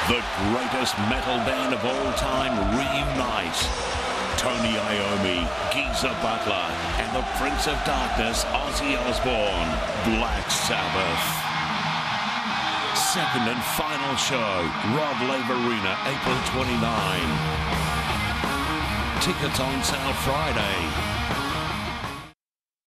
The greatest metal band of all time reunite. Tony Iommi, Geezer Butler, and the Prince of Darkness, Ozzy Osbourne, Black Sabbath. Second and final show, Rod Laver Arena, April 29. Tickets on sale Friday.